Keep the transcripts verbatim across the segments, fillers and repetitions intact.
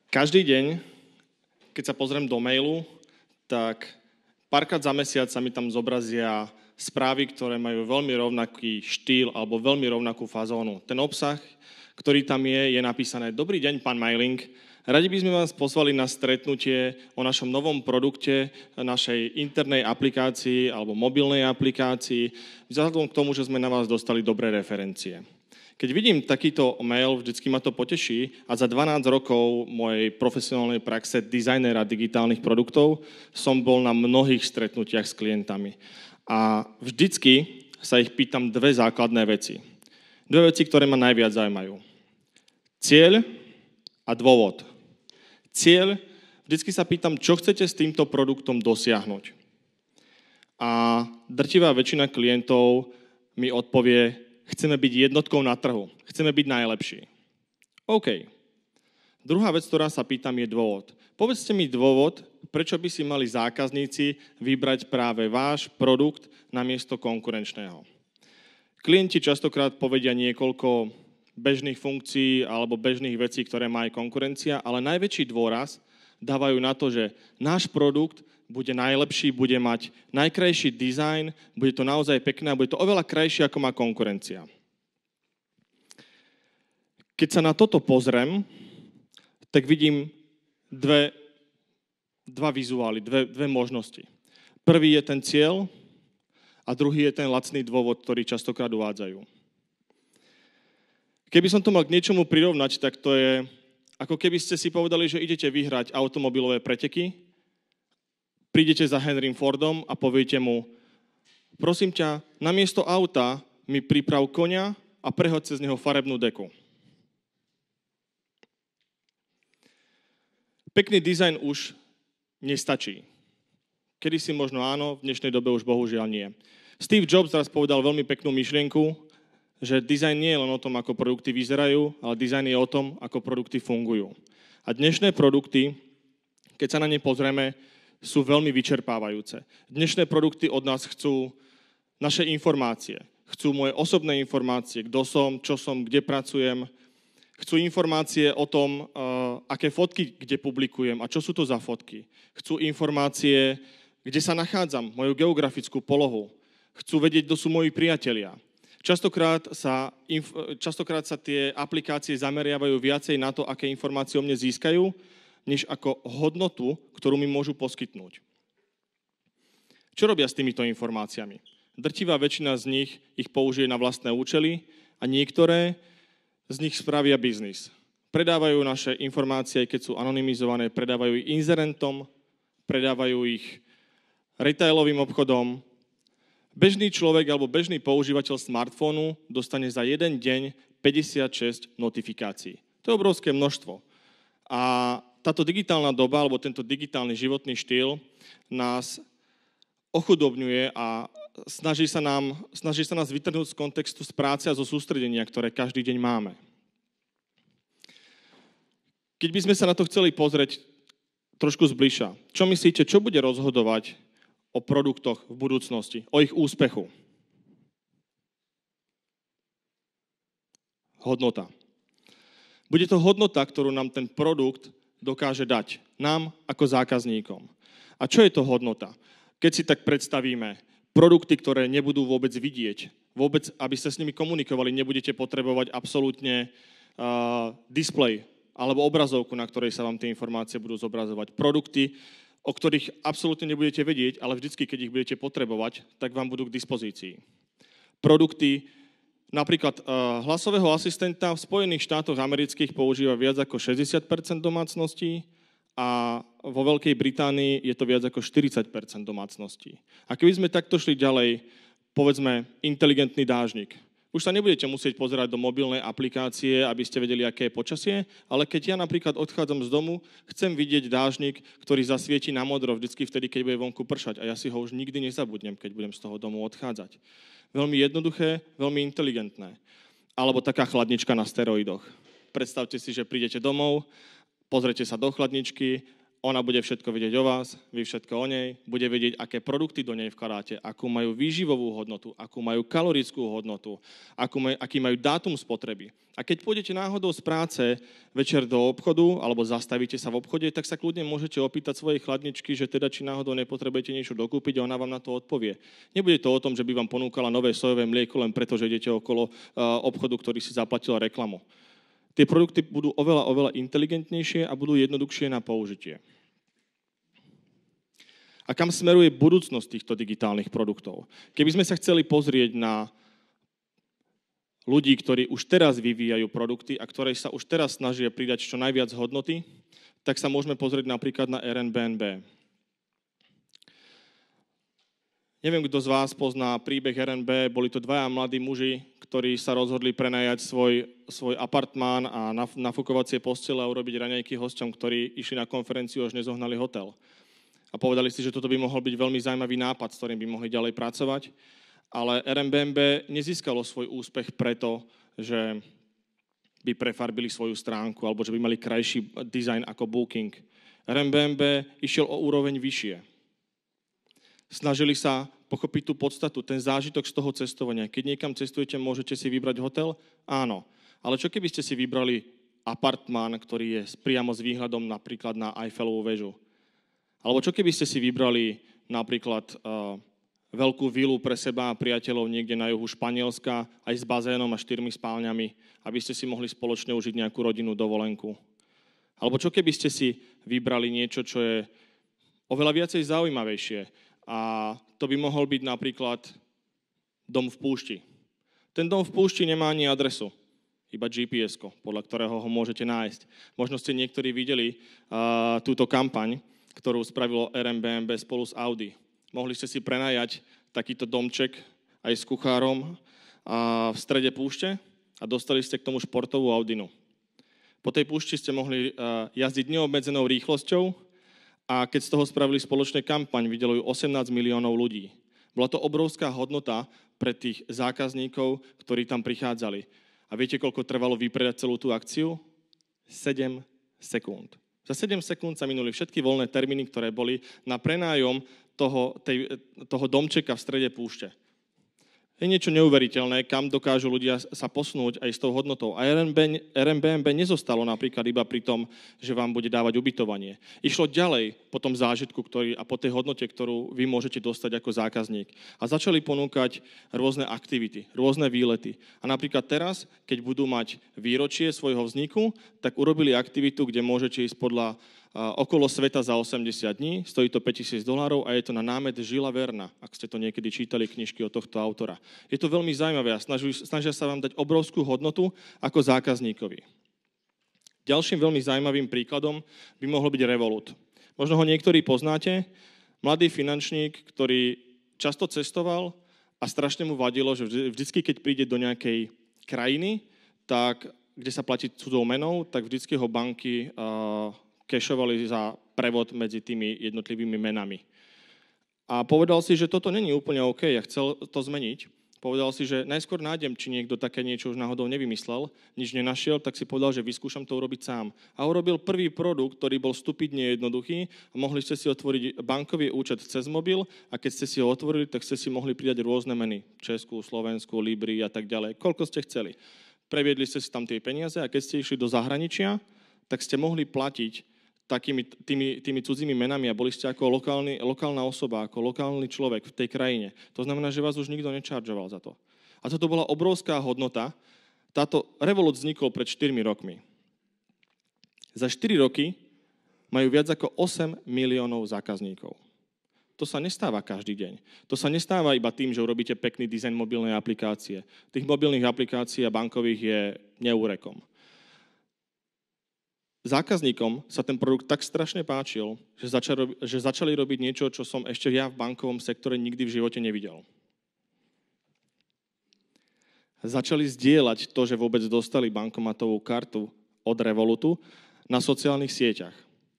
Každý deň, keď sa pozriem do mailu, tak párkrát za mesiac sa mi tam zobrazia správy, ktoré majú veľmi rovnaký štýl alebo veľmi rovnakú fazónu. Ten obsah, ktorý tam je, je napísané: Dobrý deň, pán Mailing. Radi by sme vás pozvali na stretnutie o našom novom produkte, našej internej aplikácii alebo mobilnej aplikácii, vzhľadom k tomu, že sme na vás dostali dobré referencie. Keď vidím takýto mail, vždycky ma to poteší a za dvanásť rokov mojej profesionálnej praxe dizajnera digitálnych produktov som bol na mnohých stretnutiach s klientami. A vždycky sa ich pýtam dve základné veci. Dve veci, ktoré ma najviac zaujímajú. Cieľ a dôvod. Cieľ, vždycky sa pýtam, čo chcete s týmto produktom dosiahnuť. A drtivá väčšina klientov mi odpovie: Chceme byť jednotkou na trhu. Chceme byť najlepší. OK. Druhá vec, ktorá sa pýtam, je dôvod. Povedzte mi dôvod, prečo by si mali zákazníci vybrať práve váš produkt namiesto konkurenčného. Klienti častokrát povedia niekoľko bežných funkcií alebo bežných vecí, ktoré má aj konkurencia, ale najväčší dôraz dávajú na to, že náš produkt bude najlepší, bude mať najkrajší dizajn, bude to naozaj pekné a bude to oveľa krajšie, ako má konkurencia. Keď sa na toto pozriem, tak vidím dve, dva vizuály, dve, dve možnosti. Prvý je ten cieľ a druhý je ten lacný dôvod, ktorý častokrát uvádzajú. Keby som to mal k niečomu prirovnať, tak to je, ako keby ste si povedali, že idete vyhrať automobilové preteky, prídete za Henrym Fordom a poviete mu: Prosím ťa, namiesto auta mi priprav koňa a prehoď cez neho farebnú deku. Pekný dizajn už nestačí. Kedysi možno áno, v dnešnej dobe už bohužiaľ nie. Steve Jobs raz povedal veľmi peknú myšlienku, že dizajn nie je len o tom, ako produkty vyzerajú, ale dizajn je o tom, ako produkty fungujú. A dnešné produkty, keď sa na ne pozrieme, sú veľmi vyčerpávajúce. Dnešné produkty od nás chcú naše informácie. Chcú moje osobné informácie, kto som, čo som, kde pracujem. Chcú informácie o tom, uh, aké fotky kde publikujem a čo sú to za fotky. Chcú informácie, kde sa nachádzam, moju geografickú polohu. Chcú vedieť, kto sú moji priatelia. Častokrát sa, inf- častokrát sa tie aplikácie zameriavajú viacej na to, aké informácie o mne získajú, než ako hodnotu, ktorú mi môžu poskytnúť. Čo robia s týmito informáciami? Drtivá väčšina z nich ich použije na vlastné účely a niektoré z nich spravia biznis. Predávajú naše informácie, keď sú anonymizované, predávajú ich inzerentom, predávajú ich retailovým obchodom. Bežný človek alebo bežný používateľ smartfónu dostane za jeden deň päťdesiatšesť notifikácií. To je obrovské množstvo. A táto digitálna doba, alebo tento digitálny životný štýl nás ochudobňuje a snaží sa, nám, snaží sa nás vytrhnúť z kontextu z práce a zo sústredenia, ktoré každý deň máme. Keď by sme sa na to chceli pozrieť trošku zbližša, čo myslíte, čo bude rozhodovať o produktoch v budúcnosti, o ich úspechu? Hodnota. Bude to hodnota, ktorú nám ten produkt dokáže dať nám ako zákazníkom. A čo je to hodnota? Keď si tak predstavíme produkty, ktoré nebudú vôbec vidieť, vôbec, aby ste s nimi komunikovali, nebudete potrebovať absolútne uh, displej alebo obrazovku, na ktorej sa vám tie informácie budú zobrazovať. Produkty, o ktorých absolútne nebudete vedieť, ale vždycky, keď ich budete potrebovať, tak vám budú k dispozícii. Produkty, napríklad uh, hlasového asistenta v Spojených štátoch amerických používa viac ako šesťdesiat percent domácností a vo Veľkej Británii je to viac ako štyridsať percent domácností. A keby sme takto šli ďalej, povedzme inteligentný dážnik. Už sa nebudete musieť pozerať do mobilnej aplikácie, aby ste vedeli, aké je počasie, ale keď ja napríklad odchádzam z domu, chcem vidieť dážnik, ktorý zasvieti na modro vždycky vtedy, keď bude vonku pršať a ja si ho už nikdy nezabudnem, keď budem z toho domu odchádzať. Veľmi jednoduché, veľmi inteligentné. Alebo taká chladnička na steroidoch. Predstavte si, že prídete domov, pozrete sa do chladničky ona bude všetko vedieť o vás, vy všetko o nej, bude vedieť, aké produkty do nej vkladáte, akú majú výživovú hodnotu, akú majú kalorickú hodnotu, akú maj, aký majú dátum spotreby. A keď pôjdete náhodou z práce večer do obchodu alebo zastavíte sa v obchode, tak sa kľudne môžete opýtať svojej chladničky, že teda či náhodou nepotrebujete niečo dokúpiť a ona vám na to odpovie. Nebude to o tom, že by vám ponúkala nové sojové mlieko len preto, že idete okolo uh, obchodu, ktorý si zaplatil reklamu. Tie produkty budú oveľa, oveľa inteligentnejšie a budú jednoduchšie na použitie. A kam smeruje budúcnosť týchto digitálnych produktov? Keby sme sa chceli pozrieť na ľudí, ktorí už teraz vyvíjajú produkty a ktorí sa už teraz snažia pridať čo najviac hodnoty, tak sa môžeme pozrieť napríklad na Airbnb. Neviem, kto z vás pozná príbeh Airbnb, boli to dvaja mladí muži, ktorí sa rozhodli prenajať svoj, svoj apartmán a nafúkovacie postele a urobiť raňajky hosťom, ktorí išli na konferenciu až nezohnali hotel. A povedali si, že toto by mohol byť veľmi zaujímavý nápad, s ktorým by mohli ďalej pracovať. Ale Airbnb nezískalo svoj úspech preto, že by prefarbili svoju stránku alebo že by mali krajší dizajn ako Booking. Airbnb išiel o úroveň vyššie. Snažili sa pochopiť tú podstatu, ten zážitok z toho cestovania. Keď niekam cestujete, môžete si vybrať hotel? Áno. Ale čo keby ste si vybrali apartmán, ktorý je priamo s výhľadom napríklad na Eiffelovú väžu? Alebo čo keby ste si vybrali napríklad uh, veľkú vilu pre seba a priateľov niekde na juhu Španielska, aj s bazénom a štyrmi spálňami, aby ste si mohli spoločne užiť nejakú rodinnú dovolenku? Alebo čo keby ste si vybrali niečo, čo je oveľa viacej zaujímavejšie? A to by mohol byť napríklad dom v púšti. Ten dom v púšti nemá ani adresu, iba gé pé esko, podľa ktorého ho môžete nájsť. Možno ste niektorí videli uh, túto kampaň, ktorú spravilo Airbnb spolu s Audi. Mohli ste si prenajať takýto domček aj s kuchárom uh, v strede púšte a dostali ste k tomu športovú Audinu. Po tej púšti ste mohli uh, jazdiť neobmedzenou rýchlosťou, a keď z toho spravili spoločné kampaň, videlo ju osemnásť miliónov ľudí. Bola to obrovská hodnota pre tých zákazníkov, ktorí tam prichádzali. A viete, koľko trvalo vypredať celú tú akciu? sedem sekúnd. Za sedem sekúnd sa minuli všetky voľné termíny, ktoré boli na prenájom toho, tej, toho domčeka v strede púšte. Je niečo neuveriteľné, kam dokážu ľudia sa posunúť aj s tou hodnotou. A Airbnb nezostalo napríklad iba pri tom, že vám bude dávať ubytovanie. Išlo ďalej po tom zážitku ktorý, a po tej hodnote, ktorú vy môžete dostať ako zákazník. A začali ponúkať rôzne aktivity, rôzne výlety. A napríklad teraz, keď budú mať výročie svojho vzniku, tak urobili aktivitu, kde môžete ísť podľa okolo sveta za osemdesiat dní, stojí to päťtisíc dolárov a je to na námet Žila Verna, ak ste to niekedy čítali knižky od tohto autora. Je to veľmi zaujímavé a snažia, snažia sa vám dať obrovskú hodnotu ako zákazníkovi. Ďalším veľmi zaujímavým príkladom by mohol byť Revolut. Možno ho niektorí poznáte. Mladý finančník, ktorý často cestoval a strašne mu vadilo, že vždycky, keď príde do nejakej krajiny, tak, kde sa platí cudzou menou, tak vždycky ho banky uh, kešovali za prevod medzi tými jednotlivými menami. A povedal si, že toto není úplne OK a chcel to zmeniť. Povedal si, že najskôr nájdem, či niekto také niečo už náhodou nevymyslel, nič nenašiel, tak si povedal, že vyskúšam to urobiť sám. A urobil prvý produkt, ktorý bol stupidne jednoduchý a mohli ste si otvoriť bankový účet cez mobil a keď ste si ho otvorili, tak ste si mohli pridať rôzne meny. Českú, Slovenskú, Libry a tak ďalej. Koľko ste chceli. Previedli ste si tam tie peniaze a keď ste išli do zahraničia, tak ste mohli platiť takými tými, tými cudzími menami a boli ste ako lokálny, lokálna osoba, ako lokálny človek v tej krajine. To znamená, že vás už nikto nečaržoval za to. A toto bola obrovská hodnota. Táto Revolut vznikol pred štyrmi rokmi. Za štyri roky majú viac ako osem miliónov zákazníkov. To sa nestáva každý deň. To sa nestáva iba tým, že urobíte pekný dizajn mobilnej aplikácie. Tých mobilných aplikácií a bankových je neúrekom. Zákazníkom sa ten produkt tak strašne páčil, že začali, že začali robiť niečo, čo som ešte ja v bankovom sektore nikdy v živote nevidel. Začali zdieľať to, že vôbec dostali bankomatovú kartu od Revolutu na sociálnych sieťach.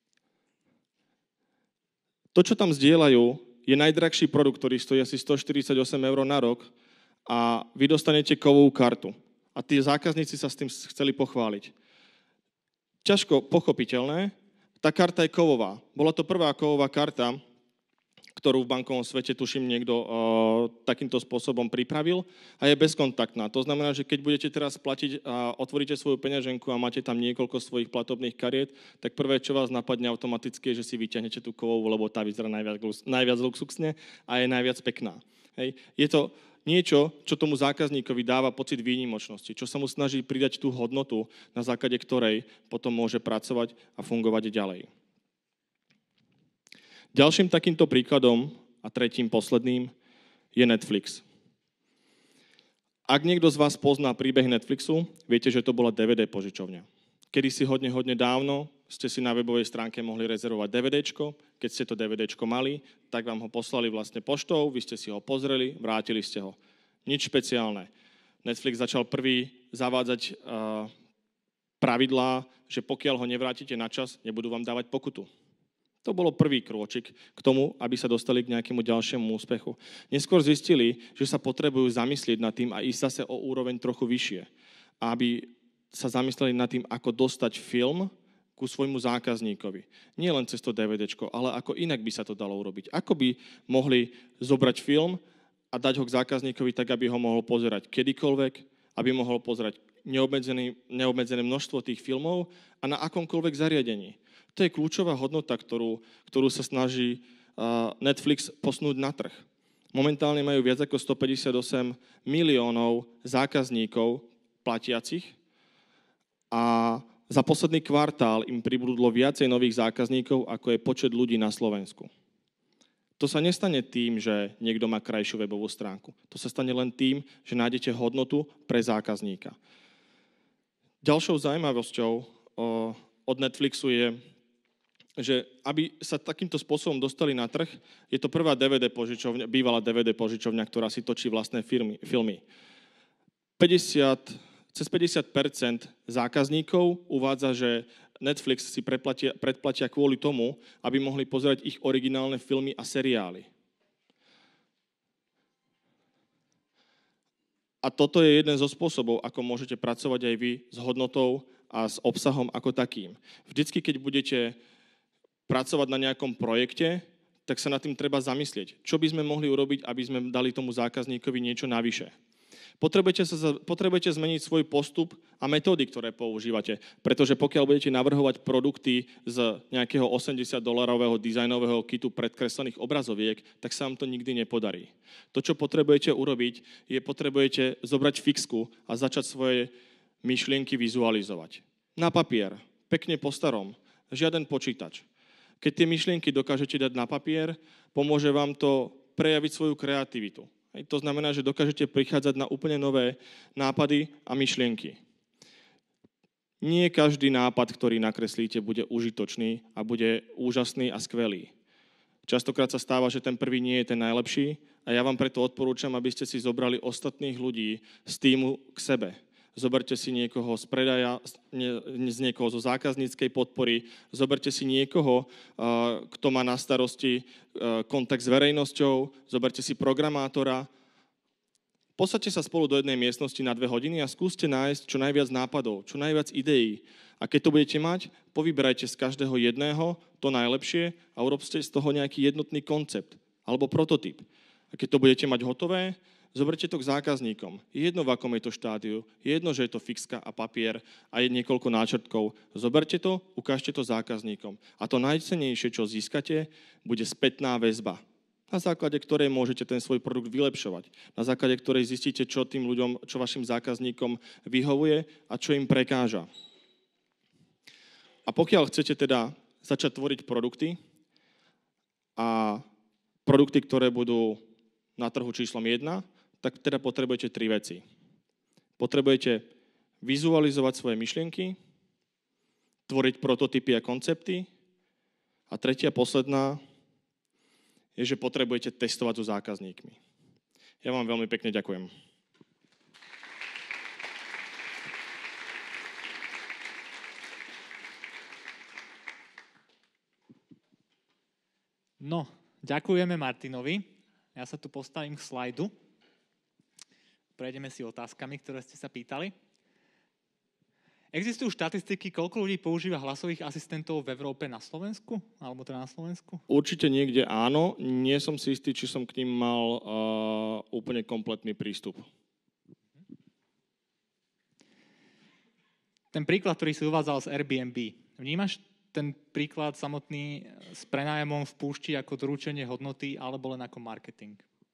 To, čo tam zdieľajú, je najdrahší produkt, ktorý stojí asi stoštyridsaťosem eur na rok a vy dostanete kovovú kartu. A tí zákazníci sa s tým chceli pochváliť. Ťažko pochopiteľné, Tá karta je kovová. Bola to prvá kovová karta, ktorú v bankovom svete, tuším, niekto uh, takýmto spôsobom pripravil a je bezkontaktná. To znamená, že keď budete teraz platiť a otvoríte svoju peňaženku a máte tam niekoľko svojich platobných kariet, tak prvé, čo vás napadne automaticky, je, že si vyťahnete tú kovovú, lebo tá vyzerá najviac, najviac luxusne a je najviac pekná. Hej. Je to niečo, čo tomu zákazníkovi dáva pocit výnimočnosti, čo sa mu snaží pridať tú hodnotu, na základe ktorej potom môže pracovať a fungovať ďalej. Ďalším takýmto príkladom a tretím, posledným je Netflix. Ak niekto z vás pozná príbeh Netflixu, viete, že to bola dé vé dé požičovňa. Kedy si hodne, hodne dávno ste si na webovej stránke mohli rezervovať DVDčko, keď ste to DVDčko mali, tak vám ho poslali vlastne poštou, vy ste si ho pozreli, vrátili ste ho. Nič špeciálne. Netflix začal prvý zavádzať uh, pravidlá, že pokiaľ ho nevrátite na čas, nebudú vám dávať pokutu. To bolo prvý krôčik k tomu, aby sa dostali k nejakému ďalšiemu úspechu. Neskôr zistili, že sa potrebujú zamyslieť nad tým a ísť zase o úroveň trochu vyššie. Aby sa zamysleli nad tým, ako dostať film ku svojmu zákazníkovi. Nie len cez to DVDčko, ale ako inak by sa to dalo urobiť. Ako by mohli zobrať film a dať ho k zákazníkovi tak, aby ho mohol pozerať kedykoľvek, aby mohol pozerať neobmedzené, neobmedzené množstvo tých filmov a na akomkoľvek zariadení. To je kľúčová hodnota, ktorú, ktorú sa snaží uh, Netflix posunúť na trh. Momentálne majú viac ako stopäťdesiatosem miliónov zákazníkov platiacich a za posledný kvartál im pribudlo viacej nových zákazníkov, ako je počet ľudí na Slovensku. To sa nestane tým, že niekto má krajšiu webovú stránku. To sa stane len tým, že nájdete hodnotu pre zákazníka. Ďalšou zaujímavosťou uh, od Netflixu je, že aby sa takýmto spôsobom dostali na trh, je to prvá dé vé dé požičovňa, bývalá dé vé dé požičovňa, ktorá si točí vlastné firmy, filmy. päťdesiat, cez päťdesiat percent zákazníkov uvádza, že Netflix si predplatia, predplatia kvôli tomu, aby mohli pozerať ich originálne filmy a seriály. A toto je jeden zo spôsobov, ako môžete pracovať aj vy s hodnotou a s obsahom ako takým. Vždycky, keď budete pracovať na nejakom projekte, tak sa nad tým treba zamyslieť. Čo by sme mohli urobiť, aby sme dali tomu zákazníkovi niečo navyše? Potrebujete, sa, potrebujete zmeniť svoj postup a metódy, ktoré používate, pretože pokiaľ budete navrhovať produkty z nejakého osemdesiat dolárového dizajnového kitu predkreslených obrazoviek, tak sa vám to nikdy nepodarí. To, čo potrebujete urobiť, je potrebujete zobrať fixku a začať svoje myšlienky vizualizovať. Na papier, pekne po starom, žiaden počítač. Keď tie myšlienky dokážete dať na papier, pomôže vám to prejaviť svoju kreativitu. To znamená, že dokážete prichádzať na úplne nové nápady a myšlienky. Nie každý nápad, ktorý nakreslíte, bude užitočný a bude úžasný a skvelý. Častokrát sa stáva, že ten prvý nie je ten najlepší a ja vám preto odporúčam, aby ste si zobrali ostatných ľudí z týmu k sebe. Zoberte si niekoho z predaja, z niekoho zo zákazníckej podpory, zoberte si niekoho, kto má na starosti kontakt s verejnosťou, zoberte si programátora. Posaďte sa spolu do jednej miestnosti na dve hodiny a skúste nájsť čo najviac nápadov, čo najviac ideí. A keď to budete mať, povyberajte z každého jedného to najlepšie a urobte z toho nejaký jednotný koncept alebo prototyp. A keď to budete mať hotové, zoberte to k zákazníkom. Je jedno, v akom je to štádiu, je jedno, že je to fixka a papier a je niekoľko náčrtkov. Zoberte to, ukážte to zákazníkom. A to najcennejšie, čo získate, bude spätná väzba, na základe ktorej môžete ten svoj produkt vylepšovať, na základe ktorej zistíte, čo tým ľuďom, čo vašim zákazníkom vyhovuje a čo im prekáža. A pokiaľ chcete teda začať tvoriť produkty a produkty, ktoré budú na trhu číslom jedna, tak teda potrebujete tri veci. Potrebujete vizualizovať svoje myšlienky, tvoriť prototypy a koncepty a tretia, posledná, je, že potrebujete testovať so zákazníkmi. Ja vám veľmi pekne ďakujem. No, ďakujeme Martinovi. Ja sa tu postavím k slajdu. Prejdeme si otázkami, ktoré ste sa pýtali. Existujú štatistiky, koľko ľudí používa hlasových asistentov v Európe na Slovensku? Alebo teda na Slovensku? Určite niekde áno. Nie som si istý, či som k ním mal uh, úplne kompletný prístup. Ten príklad, ktorý si uvádzal z Airbnb, vnímaš ten príklad samotný s prenájomom v púšti ako doručenie hodnoty alebo len ako marketing?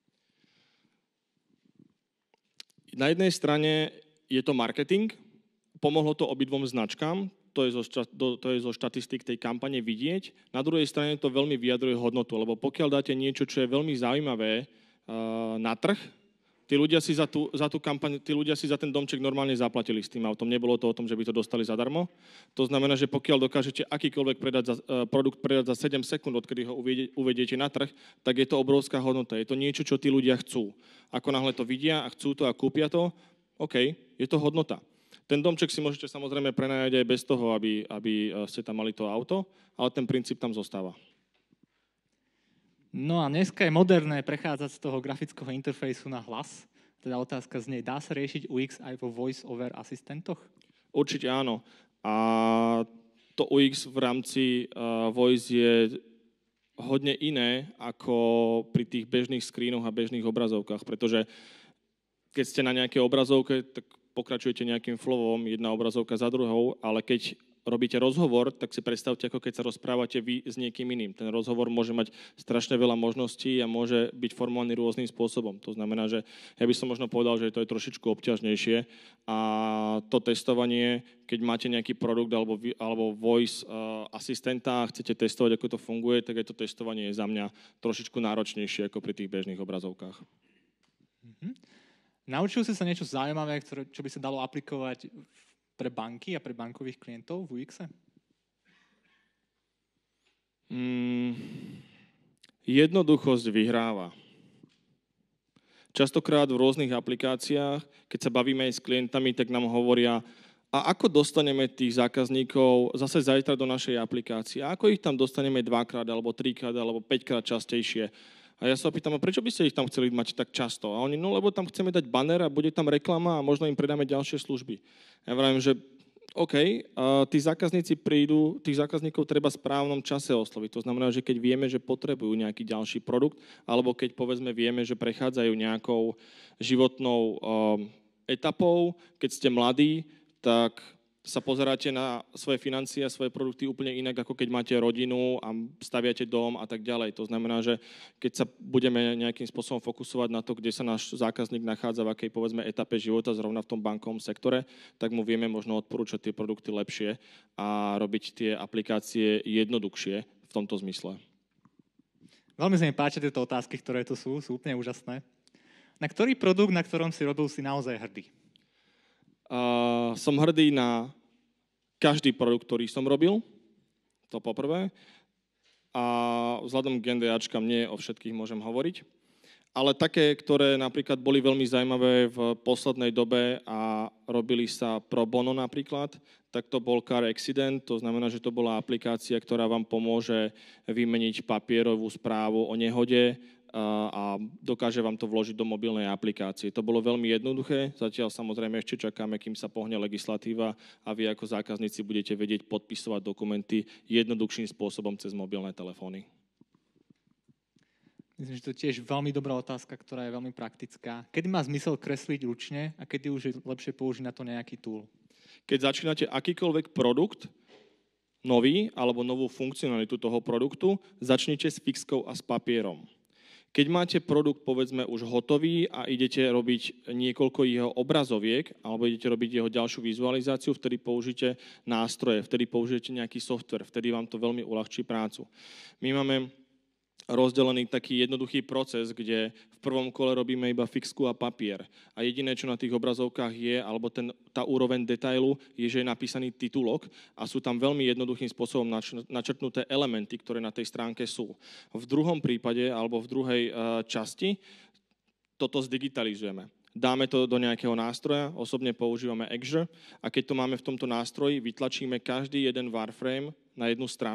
Na jednej strane je to marketing, pomohlo to obidvom značkám, to je, zo, to je zo štatistík tej kampane vidieť. Na druhej strane to veľmi vyjadruje hodnotu, lebo pokiaľ dáte niečo, čo je veľmi zaujímavé uh, na trh, tí ľudia, si za tú, za tú kampaň, tí ľudia si za ten domček normálne zaplatili s tým autom. Nebolo to o tom, že by to dostali zadarmo. To znamená, že pokiaľ dokážete akýkoľvek predať za, uh, produkt predať za sedem sekúnd, odkedy ho uvedie, uvediete na trh, tak je to obrovská hodnota. Je to niečo, čo tí ľudia chcú. Ako náhle to vidia a chcú to a kúpia to, OK, je to hodnota. Ten domček si môžete samozrejme prenajať aj bez toho, aby, aby ste tam mali to auto, ale ten princíp tam zostáva. No a dneska je moderné prechádzať z toho grafického interfejsu na hlas. Teda otázka znie, dá sa riešiť ú iks aj vo voice-over asistentoch? Určite áno. A to ú iks v rámci uh, voice je hodne iné ako pri tých bežných screenoch a bežných obrazovkách, pretože keď ste na nejakej obrazovke, tak pokračujete nejakým flowom, jedna obrazovka za druhou, ale keď robíte rozhovor, tak si predstavte, ako keď sa rozprávate vy s niekým iným. Ten rozhovor môže mať strašne veľa možností a môže byť formovaný rôznym spôsobom. To znamená, že ja by som možno povedal, že to je trošičku obťažnejšie a to testovanie, keď máte nejaký produkt alebo, alebo voice uh, asistenta a chcete testovať, ako to funguje, tak je to testovanie za mňa trošičku náročnejšie ako pri tých bežných obrazovkách. Mm-hmm. Naučil si sa niečo zaujímavé, ktoré, čo by sa dalo aplikovať pre banky a pre bankových klientov v ú ikse? Mm, jednoduchosť vyhráva. Častokrát v rôznych aplikáciách, keď sa bavíme aj s klientami, tak nám hovoria, a ako dostaneme tých zákazníkov zase zajtra do našej aplikácie? A ako ich tam dostaneme dvakrát, alebo trikrát, alebo päťkrát častejšie? A ja sa opýtam, a prečo by ste ich tam chceli mať tak často? A oni, no lebo tam chceme dať banner a bude tam reklama a možno im predáme ďalšie služby. Ja vravím, že OK, a tí zákazníci prídu, tých zákazníkov treba v správnom čase osloviť. To znamená, že keď vieme, že potrebujú nejaký ďalší produkt, alebo keď povedzme vieme, že prechádzajú nejakou životnou um, etapou, keď ste mladí, tak sa pozeráte na svoje financie a svoje produkty úplne inak, ako keď máte rodinu a staviate dom a tak ďalej. To znamená, že keď sa budeme nejakým spôsobom fokusovať na to, kde sa náš zákazník nachádza, v akej povedzme etape života, zrovna v tom bankovom sektore, tak mu vieme možno odporúčať tie produkty lepšie a robiť tie aplikácie jednoduchšie v tomto zmysle. Veľmi sa mi páčia tieto otázky, ktoré tu sú, sú úplne úžasné. Na ktorý produkt, na ktorom si robil, si naozaj hrdý? Uh, som hrdý na každý produkt, ktorý som robil, to poprvé. A vzhľadom k NDAčkám nie o všetkých môžem hovoriť. Ale také, ktoré napríklad boli veľmi zaujímavé v poslednej dobe a robili sa pro bono napríklad, tak to bol Car Accident, to znamená, že to bola aplikácia, ktorá vám pomôže vymeniť papierovú správu o nehode a dokáže vám to vložiť do mobilnej aplikácie. To bolo veľmi jednoduché, zatiaľ samozrejme ešte čakáme, kým sa pohne legislatíva a vy ako zákazníci budete vedieť podpisovať dokumenty jednoduchším spôsobom cez mobilné telefóny. Myslím, že to je tiež veľmi dobrá otázka, ktorá je veľmi praktická. Kedy má zmysel kresliť ručne a kedy už je lepšie použiť na to nejaký tool? Keď začínate akýkoľvek produkt, nový alebo novú funkcionalitu toho produktu, začnite s fixkou a s papierom. Keď máte produkt, povedzme, už hotový a idete robiť niekoľko jeho obrazoviek alebo idete robiť jeho ďalšiu vizualizáciu, vtedy použite nástroje, vtedy použijete nejaký software, vtedy vám to veľmi uľahčí prácu. My máme rozdelený taký jednoduchý proces, kde v prvom kole robíme iba fixku a papier. A jediné, čo na tých obrazovkách je, alebo ten, tá úroveň detailu, je, že je napísaný titulok a sú tam veľmi jednoduchým spôsobom načrtnuté elementy, ktoré na tej stránke sú. V druhom prípade, alebo v druhej uh, časti, toto zdigitalizujeme. Dáme to do nejakého nástroja, osobne používame Exure a keď to máme v tomto nástroji, vytlačíme každý jeden wireframe na jednu stranu,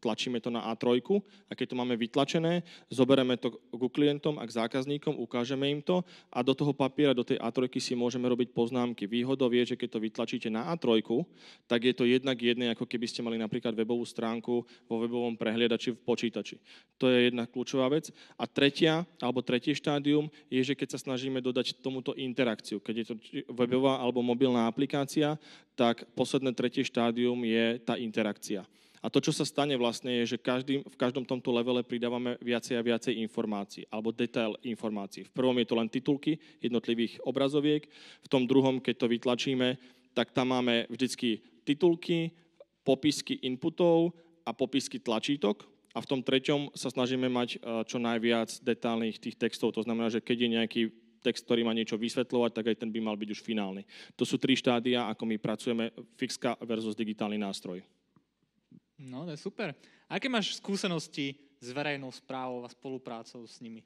tlačíme to na á tri a keď to máme vytlačené, zoberieme to ku klientom a k zákazníkom, ukážeme im to a do toho papiera, do tej á tri si môžeme robiť poznámky. Výhodou je, že keď to vytlačíte na á tri, tak je to jednak jedné, ako keby ste mali napríklad webovú stránku vo webovom prehliadači v počítači. To je jedna kľúčová vec. A tretia, alebo tretie štádium je, že keď sa snažíme dodať tomuto interakciu, keď je to webová alebo mobilná aplikácia, tak posledné tretie štádium je tá interakcia. A to, čo sa stane vlastne, je, že každý, v každom tomto levele pridávame viacej a viacej informácií, alebo detail informácií. V prvom je to len titulky jednotlivých obrazoviek, v tom druhom, keď to vytlačíme, tak tam máme vždycky titulky, popisky inputov a popisky tlačítok. A v tom treťom sa snažíme mať čo najviac detailných tých textov. To znamená, že keď je nejaký text, ktorý má niečo vysvetľovať, tak aj ten by mal byť už finálny. To sú tri štádia, ako my pracujeme, fixka versus digitálny nástroj. No, to je super. Aké máš skúsenosti s verejnou správou a spoluprácou s nimi?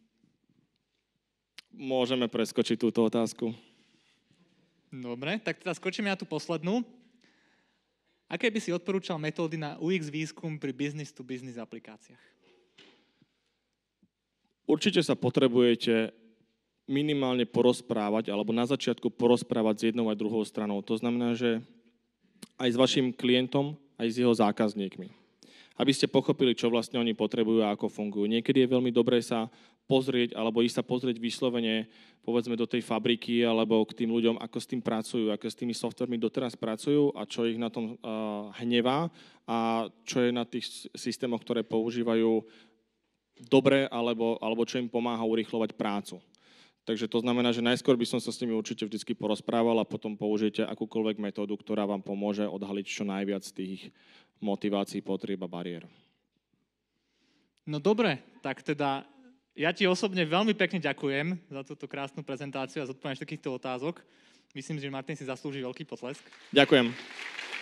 Môžeme preskočiť túto otázku. Dobre, tak teda skočíme na tú poslednú. Aké by si odporúčal metódy na ú iks výskum pri business-to-business aplikáciách? Určite sa potrebujete minimálne porozprávať, alebo na začiatku porozprávať s jednou aj druhou stranou. To znamená, že aj s vašim klientom, aj s jeho zákazníkmi. Aby ste pochopili, čo vlastne oni potrebujú a ako fungujú. Niekedy je veľmi dobré sa pozrieť, alebo ísť sa pozrieť vyslovene, povedzme, do tej fabriky, alebo k tým ľuďom, ako s tým pracujú, ako s tými softvermi doteraz pracujú a čo ich na tom uh, hnevá a čo je na tých systémoch, ktoré používajú dobre, alebo, alebo čo im pomáha urýchlovať prácu. Takže to znamená, že najskôr by som sa s nimi určite vždy porozprával a potom použijete akúkoľvek metódu, ktorá vám pomôže odhaliť čo najviac tých motivácií, potrieb a bariér. No dobre, tak teda ja ti osobne veľmi pekne ďakujem za túto krásnu prezentáciu a zodpovedanie takýchto otázok. Myslím, že Martin si zaslúži veľký potlesk. Ďakujem.